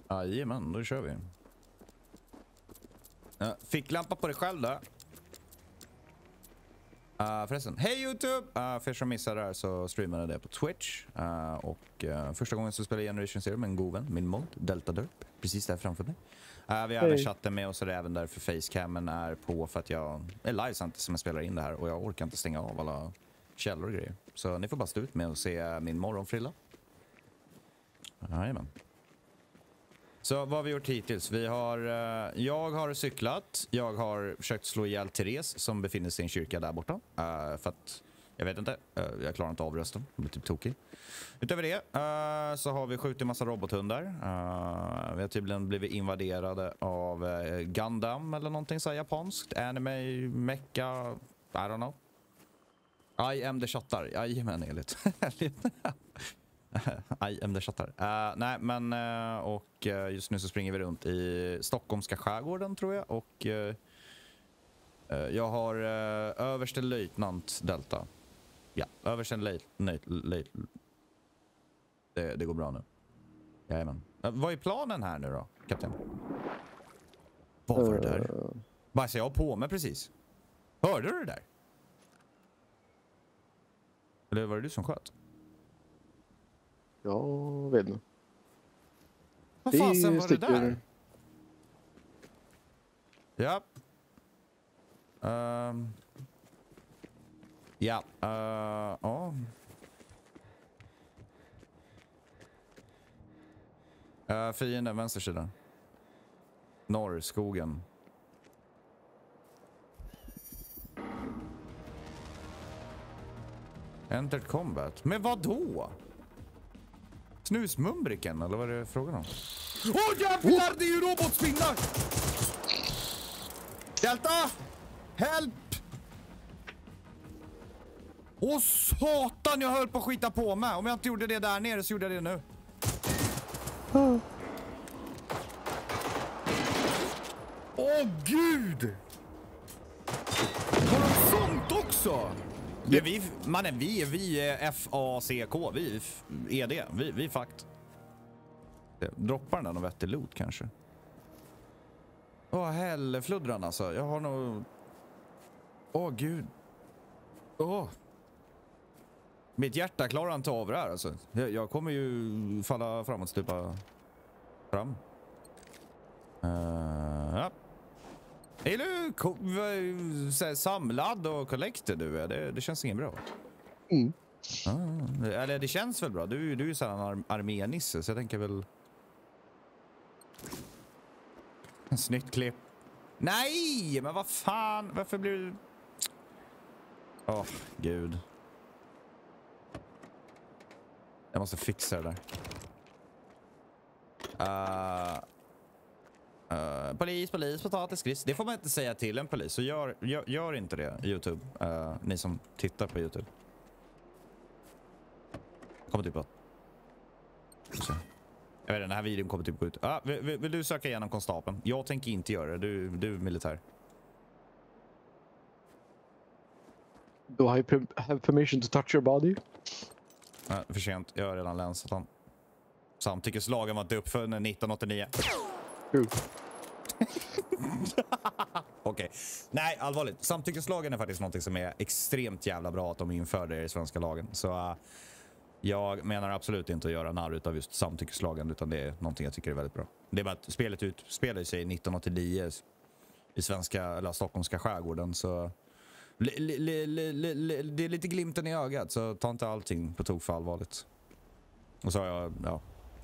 Jajamän, då kör vi. Ficklampa på dig själv då. Förresten, hej YouTube! För er som missade det här så streamade jag det på Twitch. Första gången så spelade jag Generation Zero med en god vän, min mod, Delta Derp. Precis där framför mig. Vi har även chatten med oss och det är även därför facecammen är på för att jag är live samtidigt som jag spelar in det här. Och jag orkar inte stänga av alla källor och grejer. Så ni får bara stå ut med och se min morgonfrilla. Jajamän. Så vad har vi gjort hittills? Jag har cyklat. Jag har försökt slå ihjäl Therese som befinner sig i en kyrka där borta. För att, jag vet inte, jag klarar inte av rösten. Jag blir typ tokig. Utöver det så har vi skjutit en massa robothundar. Vi har tydligen blivit invaderade av Gundam eller någonting så här japanskt. Anime, mecha, I don't know. I am the chattar. Jajamän, enligt. I am the chattar. Nej, men och just nu så springer vi runt i Stockholmska skärgården tror jag. Och jag har överstelöjtnant Delta. Ja, överstelöjtnant. Det går bra nu. Jajamän. Vad är planen här nu då, kapten? Vad var det där? Bara så jag har på mig precis. Hörde du det där? Eller var det du som sköt? Jag vet inte. Vad fasen var det där? Ja. Ja. Fienden, vänster sida. Norrskogen. Entered combat. Men vad då? Snusmumbriken, eller vad är det frågan om? Åh jävlar, det är ju robotspinnar! Delta! Help! Åh satan, jag höll på att skita på mig. Om jag inte gjorde det där nere så gjorde jag det nu. Åh gud! Har de sånt också? Det är vi är FACK, vi är det, vi är fakt. Droppar den någon vettig loot kanske? Åh hellefluddran alltså, jag har nog... Åh gud. Åh. Mitt hjärta klarar inte av det här alltså. Jag kommer ju falla framåt, stupa fram. Ja. Är du samlad och collector du är? Det känns inget bra. Eller det känns väl bra. Du är ju så här en arménisse så jag tänker väl... Snyggt klipp. Nej, men vad fan? Varför blir du... Åh, gud. Jag måste fixa det där. Polis, potatis, gris. Det får man inte säga till en polis. Så gör inte det, YouTube. Ni som tittar på YouTube. Kommer typ att... Jag vet inte, den här videon kommer typ gå ut. Vill du söka igenom konstapeln? Jag tänker inte göra det. Du är militär. Do I have permission to touch your body? För sent. Jag har redan länsat han. Samtyckeslagen var inte uppfunnen 1989. Okej. Nej, allvarligt. Samtyckeslagen är faktiskt något som är extremt jävla bra att de införde i svenska lagen. Så jag menar absolut inte att göra narr utav just samtyckeslagen, utan det är någonting jag tycker är väldigt bra. Det är bara att spelet utspelar sig 1989 i svenska eller stockholmska skärgården, så det är lite glimten i ögat, så ta inte allting på tok för allvarligt. Och så har jag, ja.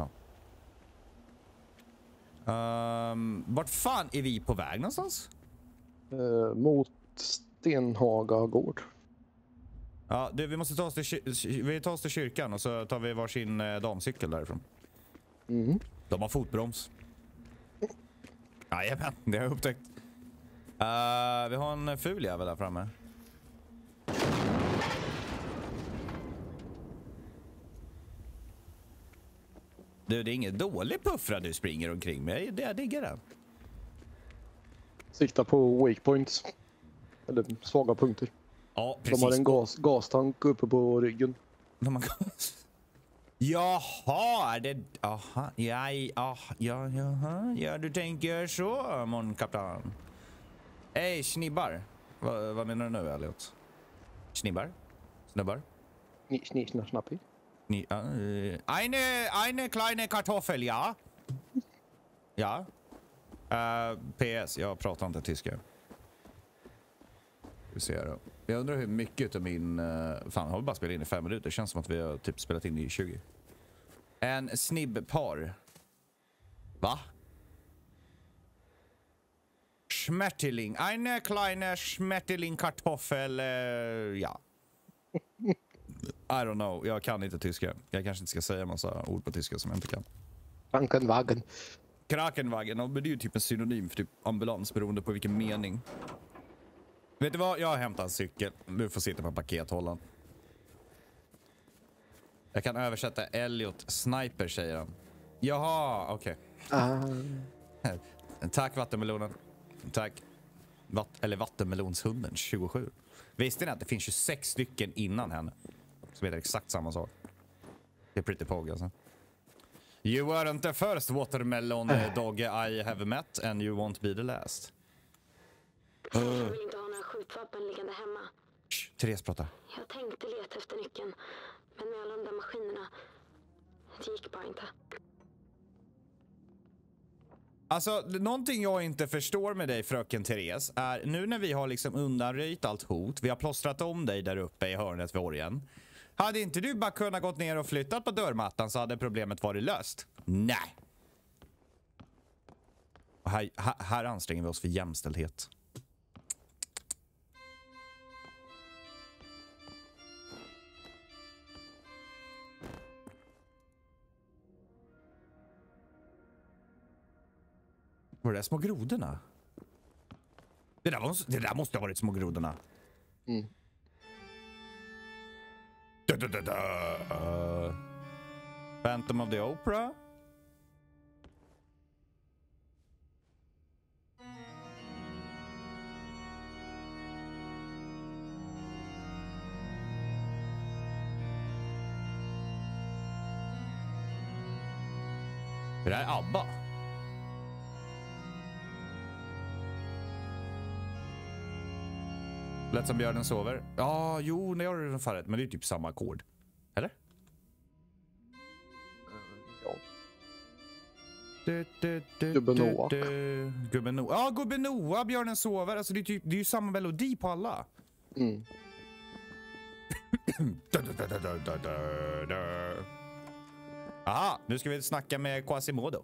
Vart fan är vi på väg någonstans? Mot Stenhaga gård. Ja, vi måste ta oss till kyrkan och så tar vi varsin damcykel därifrån. De har fotbroms. Jajamän, det har jag upptäckt. Vi har en ful jävel där framme. Du, det är inget dålig puffra du springer omkring med. Jag diggar den. Sikta på wake points. Eller svaga punkter. Ja, precis. De har en gastank uppe på ryggen. De har gas. Jaha, är det... Aha, ja, du tänker så, mon kapten. Hej, snibbar. Vad menar du nu, Elliot? Snibbar? Snubbar? Snappi. Eine kleine Kartoffel, ja. Ja. PS, jag pratar inte tyska. Vi ser då. Jag undrar hur mycket av min... fan, har vi bara spelat in i 5 minuter? Det känns som att vi har typ spelat in i 20. En snibbpar. Va? Schmetterling. Eine kleine Schmetterling Kartoffel. Ja. I don't know. Jag kan inte tyska. Jag kanske inte ska säga en massa ord på tyska som jag inte kan. Krankenwagen. Krankenwagen. Ja, men det är ju typ en synonym för typ ambulans beroende på vilken mening. Vet du vad? Jag har hämtat en cykel. Du får sitta på pakethållaren. Jag kan översätta Elliot Sniper, säger han. Jaha, okej. Tack, vattenmelonen. Tack. Eller vattenmelonshunden 27. Visste ni att det finns 26 stycken innan henne som heter exakt samma sak? Det är pretty pog, alltså. You weren't the first watermelon dog I have met and you won't be the last. Jag vill inte ha några skjutvapen liggande hemma. Therese, prata. Jag tänkte leta efter nyckeln, men med alla de där maskinerna, det gick bara inte. Alltså, någonting jag inte förstår med dig, fröken Therese, är nu när vi har liksom undanröjt allt hot, vi har plåstrat om dig där uppe i hörnet vid orgen. Hade inte du bara kunnat gått ner och flyttat på dörrmattan så hade problemet varit löst? Nej. Och här anstränger vi oss för jämställdhet. Var det där små grodorna? Det där måste ha varit små grodorna. Mm. Phantom of the Opera. Det där är ABBA. Lätt som björnen sover. Ja, jo, det har du ungefär rätt. Men det är typ samma ackord. Eller? Ja. Gubben Noah. Gubben Noah. Ja, Gubben Noah, björnen sover. Alltså det är ju samma melodi på alla. Mm. Aha, nu ska vi snacka med Quasimodo.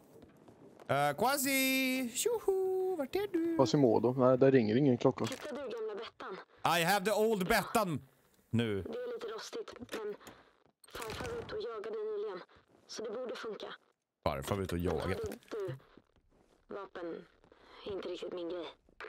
Quasi! Tjoho! Vart är du? Quasimodo? Nej, där ringer ingen klocka. Hittade du gamla Bettan? I have the old Bettan! Nu. Det är lite rostigt, men farfar var ute och jagade nyligen, så det borde funka. Farfar var ute och jagade. Du, vapen är inte riktigt min grej.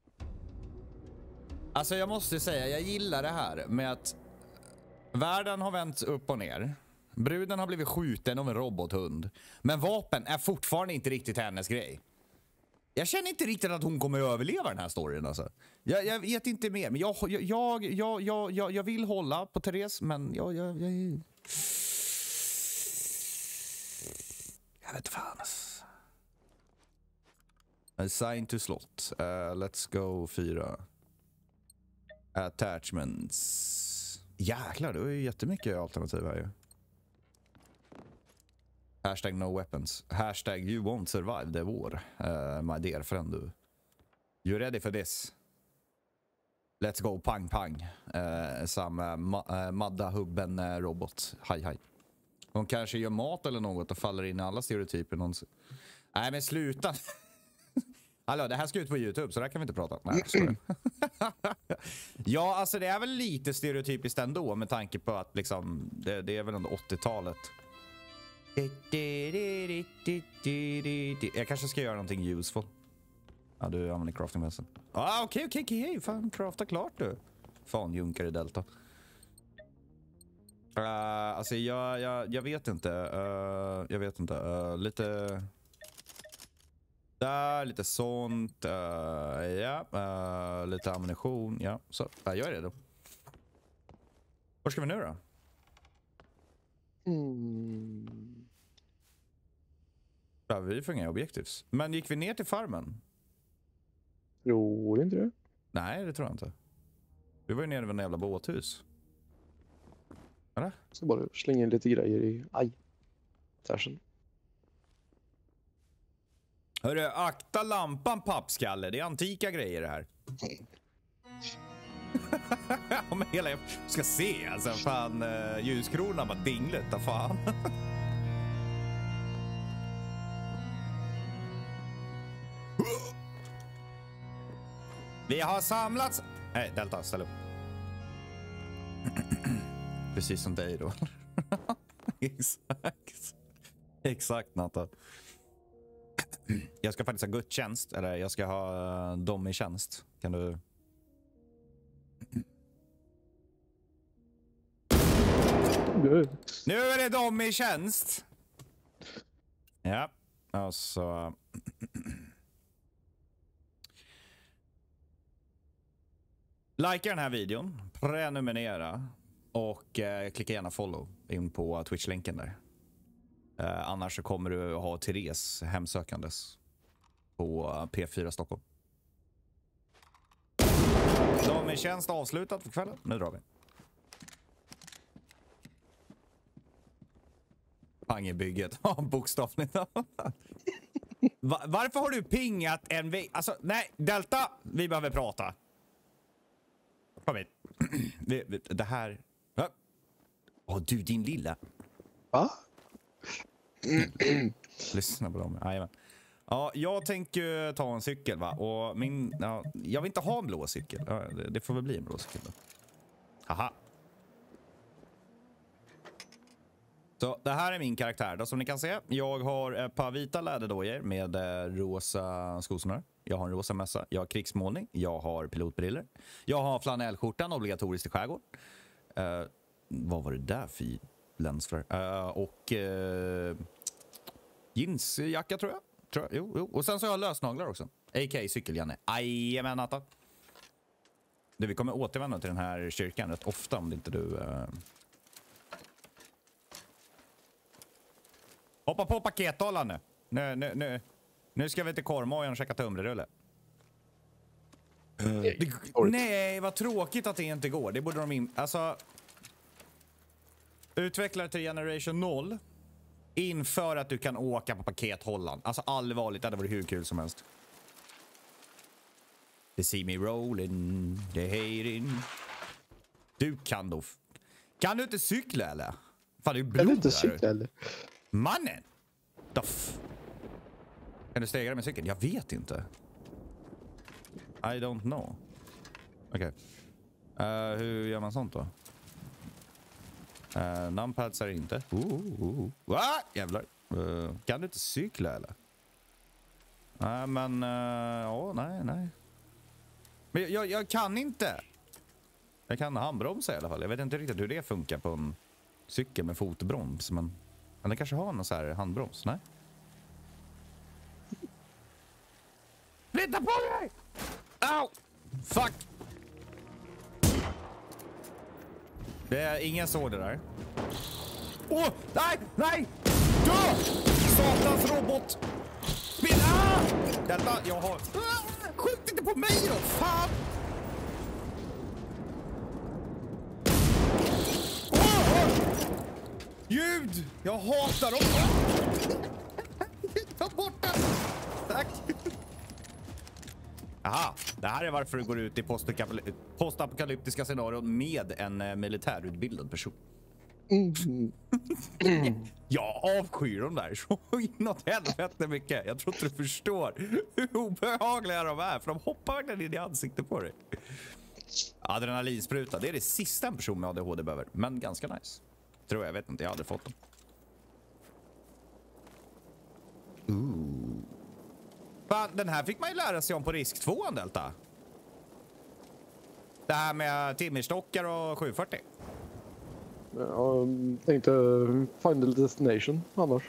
Alltså jag måste säga, jag gillar det här med att världen har vänts upp och ner. Bruden har blivit skjuten av en robothund. Men vapen är fortfarande inte riktigt hennes grej. Jag känner inte riktigt att hon kommer att överleva den här storyn, alltså. Jag vet inte mer, men jag vill hålla på Therese, men jag vet fan. Assign to slot. Let's go 4. Attachments. Jäklar, det är ju jättemycket alternativ här ju. Hashtag no weapons. Hashtag you won't survive. Det är vår. My dear friend, du. You ready for this? Let's go pang pang. Madda hubben robot. Hej. De kanske gör mat eller något och faller in i alla stereotyper någonsin. Nej, men sluta. Hallå, det här ska ut på YouTube, så där kan vi inte prata. Nej, sorry. Ja, alltså det är väl lite stereotypiskt ändå med tanke på att liksom det är väl under 80-talet. Jag kanske ska göra någonting useful. Ja, du använder crafting mässen. Okej. Fan, crafta klart du. Fan, junkar i Delta. Alltså, jag vet inte. Jag vet inte. Lite... Där, lite sånt. Lite ammunition. Ja, så. Jag är redo. Var ska vi nu då? Ja, vi får inga objektivs. Men gick vi ner till farmen? Tror inte det. Nej, det tror jag inte. Vi var ju nere vid en jävla båthus. Eller? Jag ska bara slänga in lite grejer i... Aj. Tärsen. Hörru, akta lampan, pappskalle. Det är antika grejer det här. Ja, men hela jag ska se. Alltså, fan, ljuskronan var dinglet. Vad fan. Vi har samlats... Nej, Delta, ställ upp. Precis som dig då. Exakt. Exakt, Natta. Jag ska faktiskt ha gudstjänst. Eller jag ska ha dem i tjänst. Kan du... Nu är det dem i tjänst. Ja. Och så... Likea den här videon, prenumerera och klicka gärna follow in på Twitch-länken där. Annars så kommer du ha Therese hemsökandes på P4 Stockholm. De är tjänst avslutat för kvällen. Nu drar vi. Pangebygget. Ja, bokstavligt. Varför har du pingat en väg? Alltså, nej, Delta, vi behöver prata. Kom hit. Det här... Åh, du, din lilla. Va? Lyssna på dem. Jajamän. Ja, jag tänker ta en cykel, va? Och min... Ja, jag vill inte ha en blå cykel. Ja, det får väl bli en blå cykel då. Haha. Så det här är min karaktär då, som ni kan se. Jag har ett par vita läderdojor med rosa skosnöre. Jag har en rosa mössa. Jag har krigsmålning. Jag har pilotbriller. Jag har flanellskjortan, obligatoriskt i skärgård. Vad var det där för länsfrö? Och jeansjacka tror jag. Jo. Och sen så har jag lösnaglar också. A.k.a. cykeljanne. Jajamän, Natta. Du, vi kommer återvända till den här kyrkan rätt ofta om det inte du... Hoppa på pakethållaren nu. Nu ska vi till Kormojen och käka tunnbrödsrulle. Nej, vad tråkigt att det inte går. Det borde de alltså... Utvecklare till Generation 0 inför att du kan åka på pakethållaren. Alltså allvarligt, det hade varit hur kul som helst. They see me rolling, they hating. Du kan då... Kan du inte cykla eller? Fan, det är blod. Kan du inte cykla eller? Mannen! Doff. Kan du stegra med cykeln? Jag vet inte. I don't know. Okej. Hur gör man sånt då? Numpads är inte. Jävlar. Kan du inte cykla eller? Nej, men... nej. Men jag kan inte. Jag kan handbromsa i alla fall. Jag vet inte riktigt hur det funkar på en cykel med fotbroms, men... Eller kanske har någon så här handbroms, nej? Flytta på dig! Au! Fuck! Det är ingen såg det där. Åh! Nej! Dö! Satans robot! Detta, jag har... Skjut inte på mig då! Fan! Ljud! Jag hatar dem! Ta bort den! Tack! Aha, det här är varför du går ut i postapokalyptiska scenarion med en militärutbildad person. Jag avskyr dem där så inåt helvete mycket. Jag tror inte du förstår hur obehagliga de är, för de hoppar verkligen in i ansiktet på dig. Adrenalinspruta, det är det sista en person med ADHD behöver, men ganska nice. Tror jag vet inte, jag hade fått dem. Fan, den här fick man ju lära sig om på risk 2, Delta. Det här med timmerstockar och 740. Jag tänkte Final Destination annars.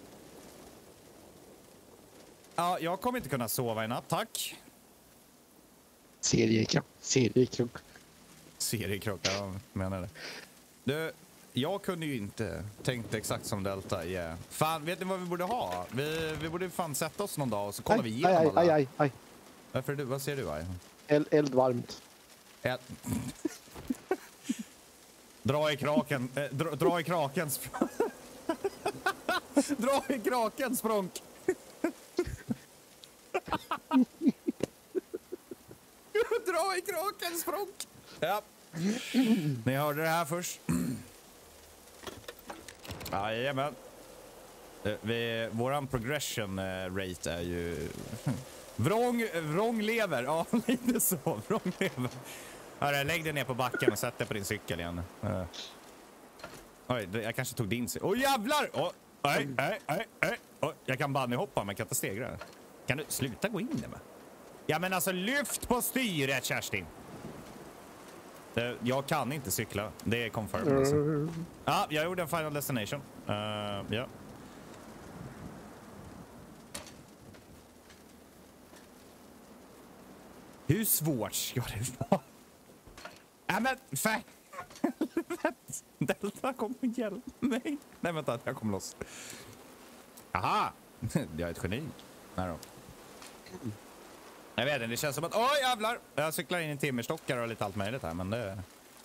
Ja, jag kommer inte kunna sova i natt, tack. Seriekrock. Seriekrock, ja, menar det. Du, jag kunde ju inte tänkt exakt som Delta. Yeah. Fan, vet ni vad vi borde ha? Vi borde fan sätta oss någon dag och så kollar vi igenom alla. Aj. Varför vad ser du, Aj? Eld varmt. Dra i kraken. Dra i kraken. Dra i kraken, språnk. Dra i kraken, språnk. Ja. Ni hörde det här först. Jajamän. Våran progression rate är ju... Vrång lever. Ja, lite så. Vrång lever. Hörru, lägg dig ner på backen och sätt dig på din cykel igen. Oj, jag kanske tog din cykel. Åh, jävlar! Jag kan bunnyhoppa, men jag kan inte stegra. Kan du sluta gå in där med? Ja, men alltså, lyft på styret, Kerstin. Jag kan inte cykla. Det är confirmed. Alltså. Ja, jag gjorde en final destination. Ja. Hur svårt ska det vara? Ja, men Delta, kom och hjälp mig. Nej, vänta, jag kom loss. Aha! Jag är ett geni. Nej då. Jag vet inte, det känns som att... Oj, jävlar! Jag cyklar in i timmerstockar och lite allt möjligt här, men det...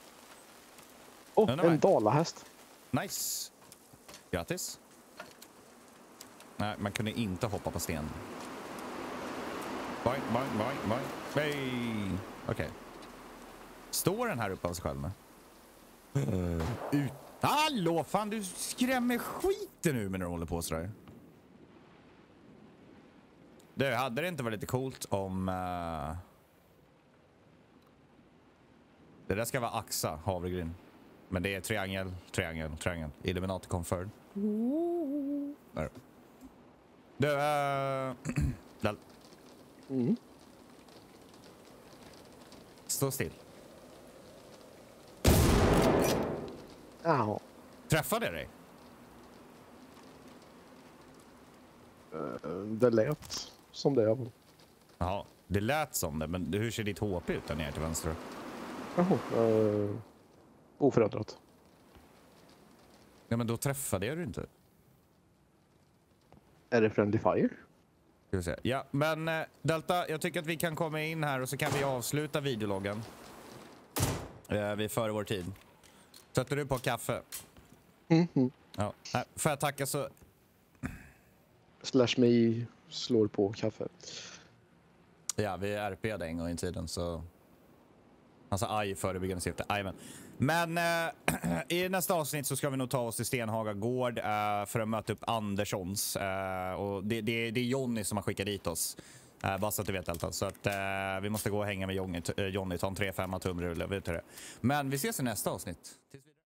En dalahäst. Nice. Grattis. Nej, man kunde inte hoppa på sten. Boing. Hey. Okej. Står den här uppe av sig själv med? Ut. Hallå, fan, du skrämmer skiten nu när du håller på sådär. Du, hade det inte varit lite coolt om... Det där ska vara axa, havregryn. Men det är triangel. Illuminati confirmed. Där. Du, Stå still. Ja. Träffade jag dig? Det lät som det. Ja, det lät som det. Men hur ser ditt HP ut där nere till vänster? Oförändrat. Ja, men då träffade jag du inte. Är det friendly fire? Ska vi se. Ja, men Delta, jag tycker att vi kan komma in här och så kan vi avsluta videologgen. Vi före vår tid. Sätter du på kaffe? Ja. Får jag tacka så... /me slår på kaffe. Ja, vi RP'ade en gång i tiden så... Alltså aj förebyggande syfte. Ajmen. Men i nästa avsnitt så ska vi nog ta oss till Stenhaga gård för att möta upp Anderssons. Och det är Jonny som har skickat dit oss. Bara så att du vet allt. Så att vi måste gå och hänga med Jonny. Ta en 3-5 tumrulle, vet du det. Men vi ses i nästa avsnitt.